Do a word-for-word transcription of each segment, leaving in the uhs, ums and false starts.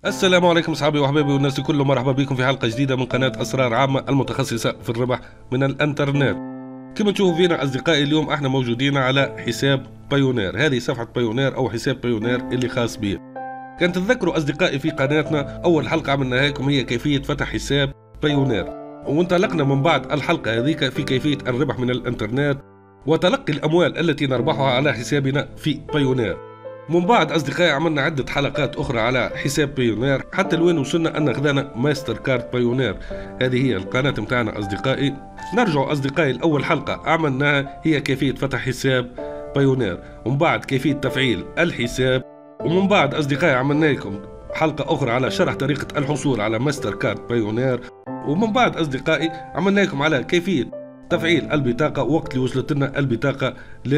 السلام عليكم اصحابي وحبايبي والناس الكل، مرحبا بكم في حلقه جديده من قناه اسرار عامه المتخصصه في الربح من الانترنت. كما تشوفوا فينا اصدقائي اليوم احنا موجودين على حساب بايونير. هذه صفحه بايونير او حساب بايونير اللي خاص بي. كان تتذكروا اصدقائي في قناتنا اول حلقه عملناها لكم هي كيفيه فتح حساب بايونير، وانطلقنا من بعد الحلقه هذيك في كيفيه الربح من الانترنت وتلقي الاموال التي نربحها على حسابنا في بايونير. من بعد أصدقائي عملنا عدة حلقات أخرى على حساب بايونير حتى لوين وصلنا أن أخذنا ماستر كارد بايونير. هذه هي القناة متاعنا أصدقائي. نرجع أصدقائي لأول حلقة عملناها هي كيفية فتح حساب بايونير، ومن بعد كيفية تفعيل الحساب، ومن بعد أصدقائي عملنا لكم حلقة أخرى على شرح طريقة الحصول على ماستر كارد بايونير، ومن بعد أصدقائي عملنا لكم على كيفية تفعيل البطاقة وقت اللي وصلت لنا البطاقة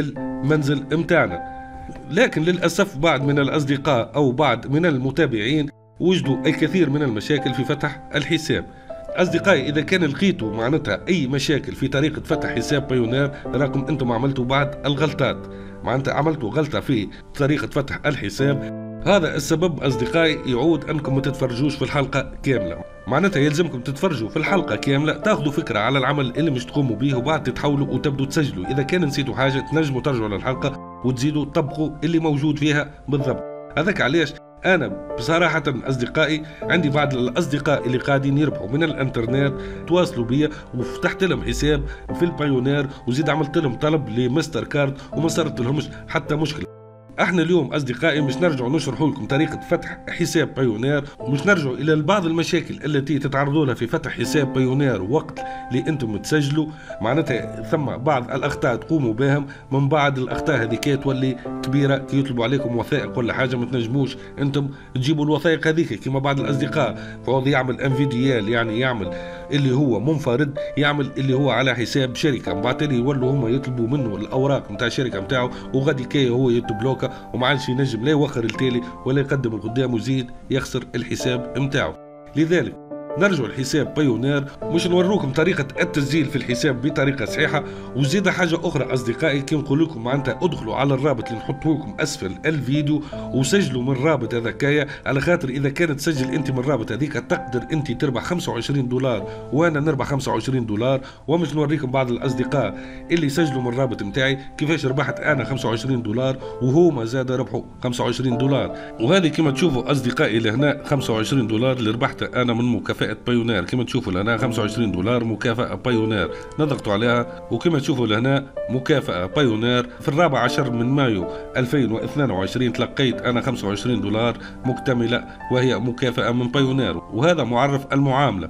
للمنزل متاعنا. لكن للأسف بعض من الأصدقاء أو بعض من المتابعين وجدوا الكثير من المشاكل في فتح الحساب. أصدقائي إذا كان لقيتوا معناتها أي مشاكل في طريقة فتح حساب بايونير راكم أنتم عملتوا بعض الغلطات، معناتها عملتوا غلطة في طريقة فتح الحساب. هذا السبب أصدقائي يعود أنكم ما تتفرجوش في الحلقة كاملة، معناتها يلزمكم تتفرجوا في الحلقة كاملة تاخذوا فكرة على العمل اللي مش تقوموا به، وبعد تتحولوا وتبدوا تسجلوا. إذا كان نسيتوا حاجة تنجموا ترجعوا للحلقة وتزيدوا تطبقوا اللي موجود فيها بالضبط. هذاك علاش أنا بصراحة أصدقائي عندي بعض الأصدقاء اللي قاعدين يربحوا من الإنترنت تواصلوا بيا وفتحت لهم حساب في البايونير وزيد عملت لهم طلب لمستر كارد وما صارت لهمش حتى مشكلة. احنا اليوم اصدقائي مش نرجعوا نشرحوا لكم طريقه فتح حساب بايونير، ومش نرجعوا الى بعض المشاكل التي تتعرضوا لها في فتح حساب بايونير وقت اللي انتم تسجلوا. معناتها ثم بعض الاخطاء تقوموا بهم، من بعد الاخطاء هذيك تولي كبيره كي يطلبوا عليكم وثائق ولا حاجه ما تنجموش انتم تجيبوا الوثائق هذيك. كما بعض الاصدقاء فوض يعمل انفيديال، يعني يعمل اللي هو منفرد، يعمل اللي هو على حساب شركه، من بعد يولوا هم يطلبوا منه الاوراق نتاع الشركه نتاعو، وغادي كي هو يتبلوكا وما عادش ينجم لا يوخر التالي ولا يقدم القدام ويزيد يخسر الحساب نتاعو. لذلك نرجع لحساب بايونير، مش نوروكم طريقة التسجيل في الحساب بطريقة صحيحة. وزيد حاجة أخرى أصدقائي كي نقول لكم معناتها ادخلوا على الرابط اللي نحطه لكم أسفل الفيديو وسجلوا من الرابط هذاكايا، على خاطر إذا كانت تسجل أنت من الرابط هذيك تقدر أنت تربح خمسة وعشرين دولار وأنا نربح خمسة وعشرين دولار. ومش نوريكم بعض الأصدقاء اللي سجلوا من الرابط نتاعي كيفاش ربحت أنا خمسة وعشرين دولار وهما زاد ربحوا خمسة وعشرين دولار. وهذه كما تشوفوا أصدقائي لهنا خمسة وعشرين دولار اللي ربحتها أنا من مكافأة بايونير. كما تشوفوا لهنا خمسة وعشرين دولار مكافأة بايونير نضغطوا عليها، وكما تشوفوا لهنا مكافأة بايونير في الرابع عشر من مايو ألفين واثنين وعشرين تلقيت أنا خمسة وعشرين دولار مكتملة وهي مكافأة من بايونير، وهذا معرف المعاملة.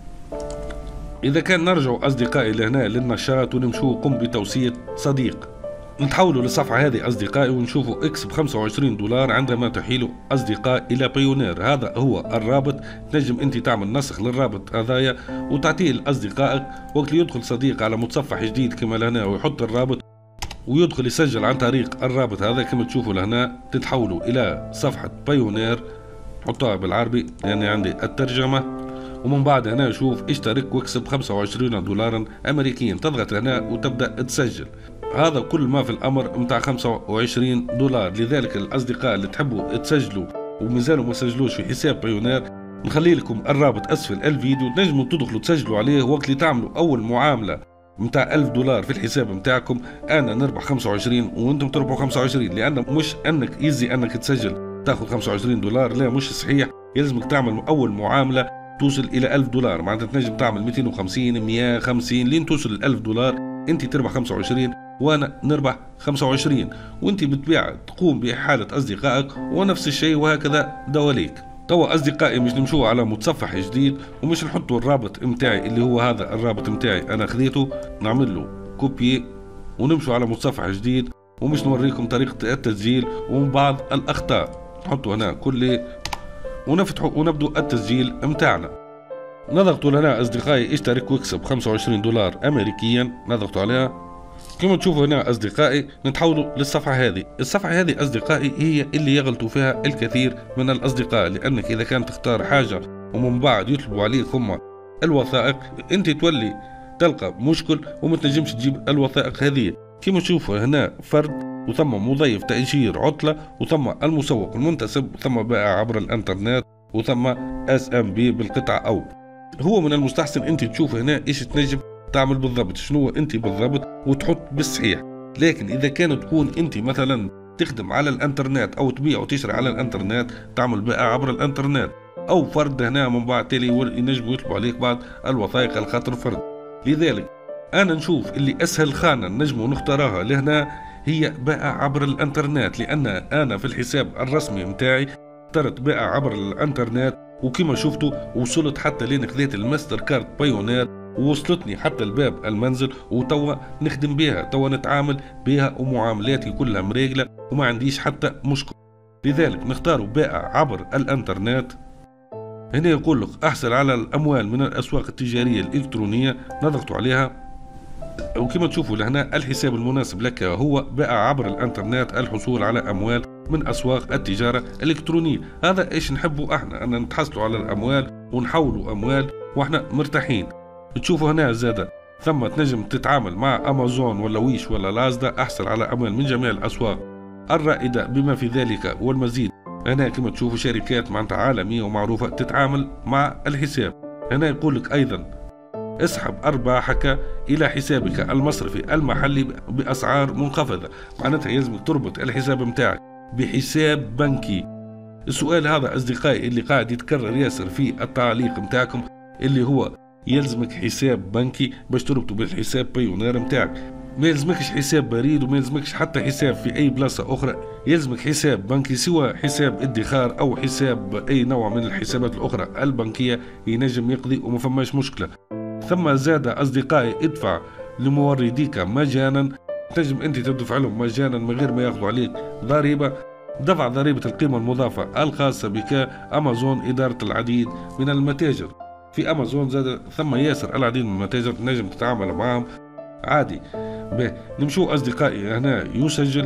إذا كان نرجع أصدقائي لهنا للنشاط ونمشوا قم بتوصية صديق، نتحولوا للصفحة هذه أصدقائي ونشوفوا اكسب خمسة وعشرين دولار عندما تحيلوا أصدقاء إلى بايونير. هذا هو الرابط، تنجم أنت تعمل نسخ للرابط هذايا وتعطيه لأصدقائك، وقت اللي يدخل صديق على متصفح جديد كما لهنا ويحط الرابط ويدخل يسجل عن طريق الرابط هذا. كما تشوفوا لهنا تتحولوا إلى صفحة بايونير، حطها بالعربي لأن عندي الترجمة، ومن بعد هنا شوف اشترك واكسب خمسة وعشرين دولارا أمريكيا، تضغط هنا وتبدأ تسجل. هذا كل ما في الامر متاع خمسة وعشرين دولار. لذلك الاصدقاء اللي تحبوا تسجلوا ومازالوا ما سجلوش في حساب بايونير نخلي لكم الرابط اسفل الفيديو، تنجموا تدخلوا تسجلوا عليه. وقت اللي تعملوا اول معامله متاع ألف دولار في الحساب متاعكم انا نربح خمسة وعشرين وانتم تربحوا خمسة وعشرين، لان مش انك يزي انك تسجل تاخذ خمسة وعشرين دولار، لا مش صحيح. يلزمك تعمل اول معامله توصل الى ألف دولار، معناتها تنجم تعمل مئتين وخمسين مئة وخمسين لين توصل ل ألف دولار، انت تربح خمسة وعشرين وانا نربح خمسة وعشرين، وانت بالطبيعه تقوم باحاله اصدقائك ونفس الشيء وهكذا دواليك. توا اصدقائي مش نمشوا على متصفح جديد ومش نحطوا الرابط متاعي اللي هو هذا الرابط متاعي انا خذيته، نعمل له كوبي ونمشوا على متصفح جديد، ومش نوريكم طريقه التسجيل ومن بعض الاخطاء. نحطوا هنا كل ونفتحوا ونبدو التسجيل متاعنا. نضغطوا لنا اصدقائي اشترك واكسب خمسة وعشرين دولار امريكيا، نضغطوا عليها. كما تشوفوا هنا أصدقائي نتحولوا للصفحة هذه. الصفحة هذه أصدقائي هي اللي يغلطوا فيها الكثير من الأصدقاء، لأنك إذا كان تختار حاجة ومن بعد يطلبوا عليك هم الوثائق أنت تولي تلقى مشكل وما تنجمش تجيب الوثائق هذه. كما تشوفوا هنا فرد وثم مضيف تأشير عطلة وثم المسوق المنتسب وثم بائع عبر الانترنت وثم اس ام بي بالقطعة او. هو من المستحسن انت تشوف هنا ايش تنجم تعمل بالضبط، شنو انت بالضبط وتحط بالصحيح. لكن اذا كانت تكون انت مثلا تخدم على الانترنت او تبيع وتشتري على الانترنت، تعمل بيع عبر الانترنت، او فرد هنا من بعد تالي ينجموا يطلبوا عليك بعض الوثائق الخاطر فرد. لذلك انا نشوف اللي اسهل خانه نجموا نختارها لهنا هي بيع عبر الانترنت، لان انا في الحساب الرسمي متاعي اخترت بيع عبر الانترنت، وكما شفتوا وصلت حتى لين خذيت الماستر كارد بايونير ووصلتني حتى الباب المنزل، وتوا نخدم بها، توا نتعامل بها ومعاملاتي كلها مريقلة وما عنديش حتى مشكل. لذلك نختار بيع عبر الانترنت. هنا يقول لك احصل على الاموال من الاسواق التجارية الالكترونية، نضغط عليها وكما تشوفوا لهنا الحساب المناسب لك هو بيع عبر الانترنت، الحصول على اموال من اسواق التجارة الالكترونية. هذا ايش نحبوا احنا، ان نتحصلوا على الاموال ونحولوا اموال واحنا مرتاحين. تشوفوا هنا زاد ثم تنجم تتعامل مع امازون ولا ويش ولا لازدا، احصل على اموال من جميع الاسواق الرائدة بما في ذلك والمزيد. هنا كما تشوفوا شركات معناتها عالمية ومعروفة تتعامل مع الحساب. هنا يقول لك ايضا اسحب ارباحك الى حسابك المصرفي المحلي باسعار منخفضة، معناتها يلزمك تربط الحساب متاعك بحساب بنكي. السؤال هذا اصدقائي اللي قاعد يتكرر ياسر في التعليق متاعكم، اللي هو يلزمك حساب بنكي باش تربطه بالحساب بايونير متاعك. ما يلزمكش حساب بريد وما يلزمكش حتى حساب في اي بلاصة اخرى، يلزمك حساب بنكي، سواء حساب ادخار او حساب اي نوع من الحسابات الاخرى البنكية ينجم يقضي وما فماش مشكلة. ثم زاد اصدقائي ادفع لمورديك مجانا، تنجم انت تدفع لهم مجانا من غير ما ياخذوا عليك ضريبة. دفع ضريبة القيمة المضافة الخاصة بك امازون ادارة العديد من المتاجر. في امازون زاد ثم ياسر العديد من المتاجر تنجم تتعامل معهم عادي. به نمشوا اصدقائي هنا يسجل،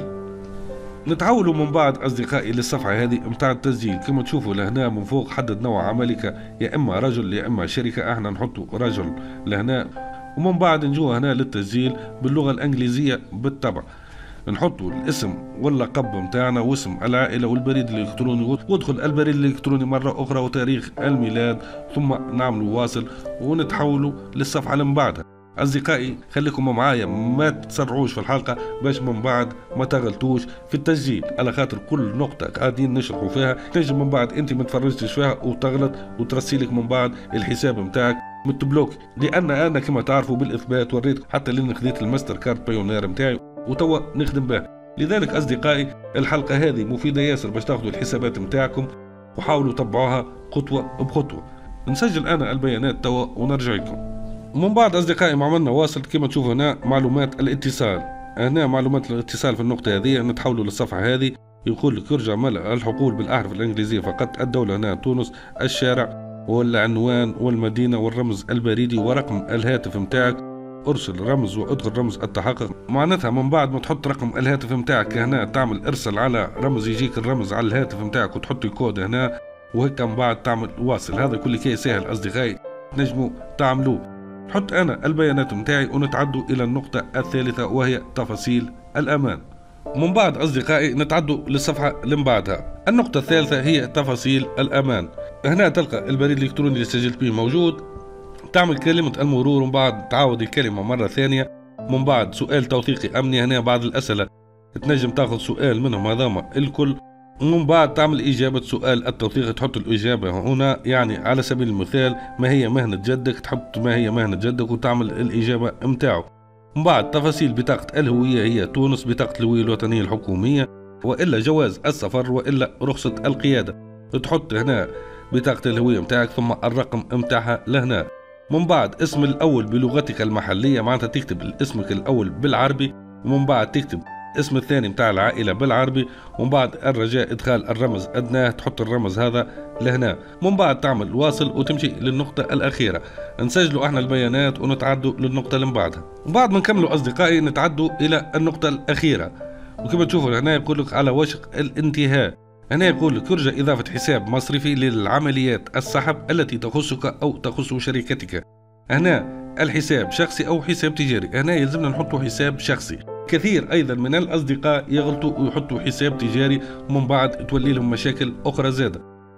نتحولوا من بعد اصدقائي للصفحه هذه متاع التسجيل. كما تشوفوا لهنا من فوق حدد نوع عملك، يا اما رجل يا اما شركه، احنا نحطوا رجل لهنا. ومن بعد نجوا هنا للتسجيل باللغه الانجليزيه بالطبع، نحطوا الاسم واللقب متاعنا واسم العائله والبريد الالكتروني، وادخل البريد الالكتروني مره اخرى وتاريخ الميلاد، ثم نعملوا واصل ونتحولوا للصفحه اللي من بعدها. أصدقائي خليكم معايا، ما تسرعوش في الحلقة باش من بعد ما تغلطوش في التسجيل، على خاطر كل نقطة قاعدين نشرحوا فيها تنجم من بعد انت ما تفرجتش فيها وتغلط وترسيلك من بعد الحساب متاعك متبلوك. لأن أنا كما تعرفوا بالإثبات وريت حتى لين خذيت الماستر كارد بايونير متاعي وتوا نخدم به. لذلك أصدقائي الحلقة هذه مفيدة ياسر باش تاخذوا الحسابات متاعكم وحاولوا تطبعوها خطوة بخطوة. نسجل أنا البيانات توا ونرجع لكم. ومن بعد أصدقائي ما عملنا واصل، كما تشوفوا هنا معلومات الاتصال. هنا معلومات الاتصال في النقطة هذه نتحولوا للصفحة هذه، يقول لك يرجى ملء الحقول بالأحرف الإنجليزية فقط. الدولة هنا تونس، الشارع والعنوان والمدينة والرمز البريدي ورقم الهاتف متاعك. ارسل رمز وادخل رمز التحقق. معناتها من بعد ما تحط رقم الهاتف متاعك هنا تعمل ارسل على رمز، يجيك الرمز على الهاتف متاعك وتحط الكود هنا، وهيك من بعد تعمل واصل. هذا كل شيء سهل أصدقائي تنجموا تعملوه. حط أنا البيانات متاعي ونتعدوا إلى النقطة الثالثة وهي تفاصيل الأمان. من بعد أصدقائي نتعدوا للصفحة اللي من بعدها. النقطة الثالثة هي تفاصيل الأمان. هنا تلقى البريد الإلكتروني اللي سجلت به موجود، تعمل كلمة المرور ومن بعد تعاود الكلمة مرة ثانية. من بعد سؤال توثيقي أمني، هنا بعض الأسئلة تنجم تاخذ سؤال منهم هذاما الكل. ومن بعد تعمل إجابة سؤال التوثيق، تحط الإجابة هنا، يعني على سبيل المثال ما هي مهنة جدك، تحط ما هي مهنة جدك وتعمل الإجابة متاعه. من بعد تفاصيل بطاقة الهوية، هي تونس بطاقة الهوية الوطنية الحكومية، وإلا جواز السفر وإلا رخصة القيادة. تحط هنا بطاقة الهوية متاعك ثم الرقم متاعها لهنا. من بعد اسم الأول بلغتك المحلية، معناتها تكتب اسمك الأول بالعربي، ومن بعد تكتب اسم الثاني متاع العائلة بالعربي، ومن بعد الرجاء ادخال الرمز ادناه، تحط الرمز هذا لهنا. من بعد تعمل واصل وتمشي للنقطة الأخيرة. نسجلوا احنا البيانات ونتعدوا للنقطة اللي من بعدها. وبعد ما نكملوا أصدقائي نتعدوا إلى النقطة الأخيرة، وكما تشوفوا هنا يقول لك على وشك الانتهاء. هنا يقول لك يرجى إضافة حساب مصرفي للعمليات السحب التي تخصك أو تخص شركتك. هنا الحساب شخصي أو حساب تجاري، هنا يلزمنا نحطوا حساب شخصي. كثير أيضا من الأصدقاء يغلطوا ويحطوا حساب تجاري ومن بعد تولي لهم مشاكل أخرى زادة.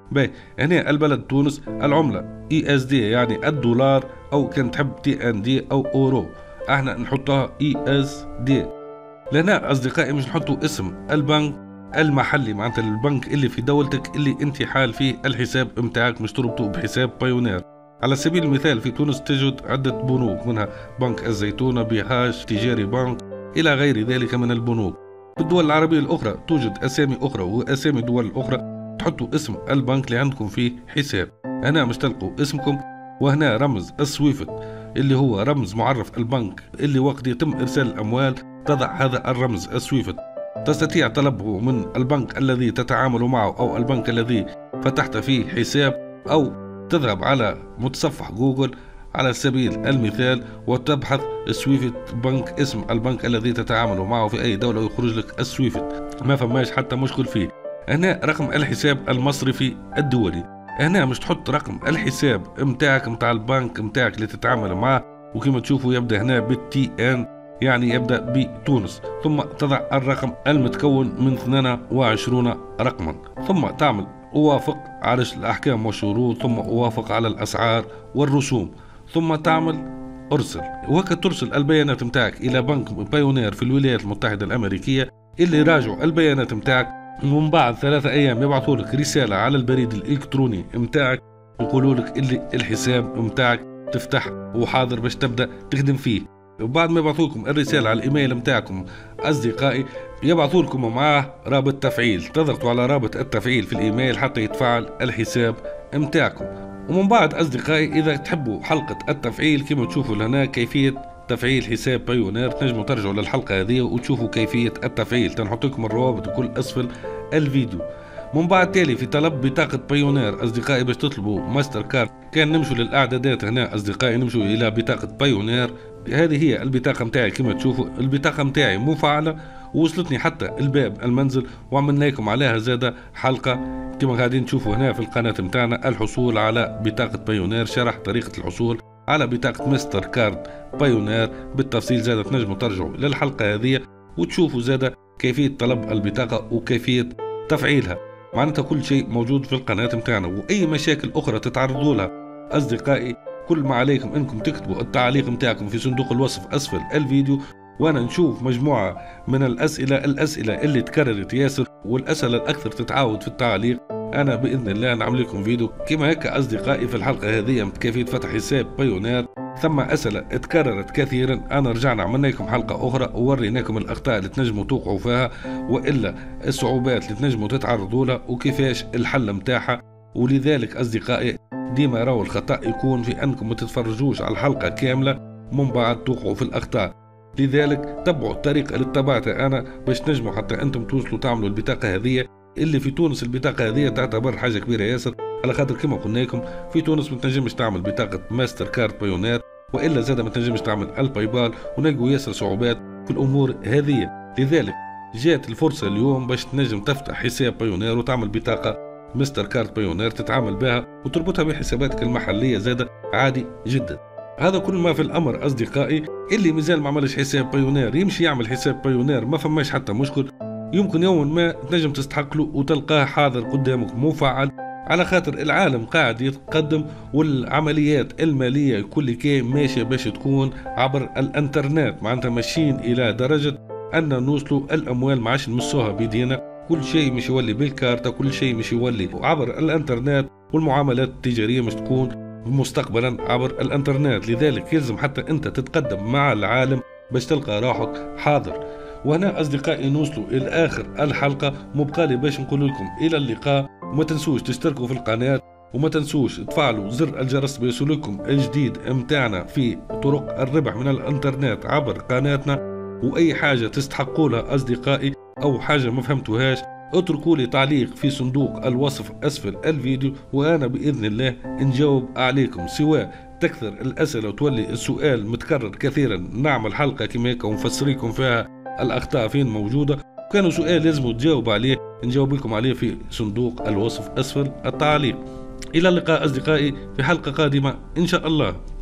باهي هنا البلد تونس، العملة اي اس دي يعني الدولار، او كان تحب تي ان دي او اورو، احنا نحطها اي اس دي. لهنا اصدقائي مش نحطوا اسم البنك المحلي معناتها البنك اللي في دولتك اللي انت حال فيه الحساب متاعك، مش تربطه بحساب بايونير. على سبيل المثال في تونس تجد عدة بنوك، منها بنك الزيتونة، بيهاش، تجاري بنك، إلى غير ذلك من البنوك. في الدول العربية الأخرى توجد أسامي أخرى وأسامي دول أخرى، تحطوا اسم البنك اللي عندكم فيه حساب. هنا مش تلقوا اسمكم، وهنا رمز السويفت اللي هو رمز معرف البنك، اللي وقت يتم إرسال الأموال تضع هذا الرمز السويفت. تستطيع طلبه من البنك الذي تتعامل معه أو البنك الذي فتحت فيه حساب، أو تذهب على متصفح جوجل على سبيل المثال وتبحث سويفت بنك، اسم البنك الذي تتعامل معه في أي دولة، ويخرج لك السويفت، ما فماش حتى مشكل فيه. هنا رقم الحساب المصرفي الدولي، هنا مش تحط رقم الحساب متاعك متاع البنك متاعك اللي تتعامل معه، وكما تشوفوا يبدأ هنا بالتي ان يعني يبدأ بتونس، ثم تضع الرقم المتكون من اثنين وعشرين رقما، ثم تعمل أوافق على الأحكام والشروط، ثم أوافق على الأسعار والرسوم، ثم تعمل أرسل. وهكذا ترسل البيانات متاعك إلى بنك بايونير في الولايات المتحدة الأمريكية، اللي يراجعوا البيانات متاعك، ومن بعد ثلاثة أيام يبعثوا لك رسالة على البريد الإلكتروني متاعك يقولوا لك اللي الحساب متاعك تفتح وحاضر باش تبدأ تخدم فيه. وبعد ما يبعثوا لكم الرسالة على الإيميل متاعكم أصدقائي، يبعثوا لكم معاه رابط تفعيل، تضغطوا على رابط التفعيل في الإيميل حتى يتفعل الحساب متاعكم. ومن بعد أصدقائي إذا تحبوا حلقة التفعيل كما تشوفوا هنا كيفية تفعيل حساب بايونير، تنجموا ترجعوا للحلقة هذه وتشوفوا كيفية التفعيل، تنحط لكم الروابط بكل أسفل الفيديو. من بعد تالي في طلب بطاقة بايونير أصدقائي باش تطلبوا ماستر كارد، كان نمشوا للأعدادات هنا أصدقائي، نمشوا إلى بطاقة بايونير. هذه هي البطاقة متاعي كما تشوفوا، البطاقة متاعي مفعلة ووصلتني حتى الباب المنزل، وعملنا لكم عليها زادة حلقة كما قاعدين تشوفوا هنا في القناة متاعنا، الحصول على بطاقة بايونير، شرح طريقة الحصول على بطاقة ماستر كارد بايونير بالتفصيل. زادة تنجموا ترجعوا للحلقة هذه وتشوفوا زادة كيفية طلب البطاقة وكيفية تفعيلها، معناتها كل شيء موجود في القناة متاعنا. وأي مشاكل أخرى تتعرضوا لها أصدقائي، كل ما عليكم أنكم تكتبوا التعليق متاعكم في صندوق الوصف أسفل الفيديو، وأنا نشوف مجموعة من الأسئلة الأسئلة اللي تكررت ياسر والأسئلة الأكثر تتعاود في التعليق، أنا بإذن الله نعمل لكم فيديو كما هيك أصدقائي في الحلقة هذه كيفية فتح حساب بايونير. ثم أسئلة تكررت كثيرا، أنا رجعنا عملنا لكم حلقة أخرى ووريناكم الأخطاء اللي تنجموا توقعوا فيها، وإلا الصعوبات اللي تنجموا تتعرضوا لها وكيفاش الحل متاعها. ولذلك أصدقائي ديما راهو الخطأ يكون في أنكم ما تتفرجوش على الحلقة كاملة من بعد توقعوا في الأخطاء. لذلك تبعوا الطريقة اللي اتبعتها أنا باش تنجموا حتى أنتم توصلوا تعملوا البطاقة هذه، اللي في تونس البطاقة هذه تعتبر حاجة كبيرة ياسر، على خاطر كما قلنا لكم في تونس ما تنجمش تعمل بطاقة ماستر كارد بايونير، وإلا زاد ما تنجمش تعمل الباي بال، ونلقوا ياسر صعوبات في الأمور هذه. لذلك جات الفرصة اليوم باش تنجم تفتح حساب بايونير وتعمل بطاقة ماستر كارد بايونير تتعامل بها وتربطها بحساباتك المحلية زاد عادي جدا. هذا كل ما في الأمر أصدقائي. اللي مازال ما عملش حساب بايونير يمشي يعمل حساب بايونير، ما فماش حتى مشكل، يمكن يوم ما تنجم تستحق له وتلقاه حاضر قدامك مفعل، على خاطر العالم قاعد يتقدم والعمليات المالية كل كي ماشية باش تكون عبر الانترنت، معناتها ماشيين إلى درجة أن نوصلوا الأموال ما عادش نمسوها بيدينا، كل شيء مش يولي بالكارتة، كل شيء مش يولي عبر الانترنت، والمعاملات التجارية مش تكون مستقبلا عبر الانترنت. لذلك يلزم حتى انت تتقدم مع العالم باش تلقى راحك حاضر. وهنا اصدقائي نوصلوا الى اخر الحلقة، مبقالي باش نقول لكم الى اللقاء. وما تنسوش تشتركوا في القناة، وما تنسوش تفعلوا زر الجرس بيوصلكم الجديد متاعنا في طرق الربح من الانترنت عبر قناتنا. واي حاجة تستحقوا لها اصدقائي او حاجة ما فهمتوهاش اتركوا لي تعليق في صندوق الوصف أسفل الفيديو، وأنا بإذن الله نجاوب عليكم. سواء تكثر الأسئلة وتولي السؤال متكرر كثيرا نعمل حلقة كما هيك ونفسريكم فيها الأخطاء فين موجودة، كانوا سؤال لازم تجاوب عليه نجاوب لكم عليه في صندوق الوصف أسفل التعليق. إلى اللقاء أصدقائي في حلقة قادمة إن شاء الله.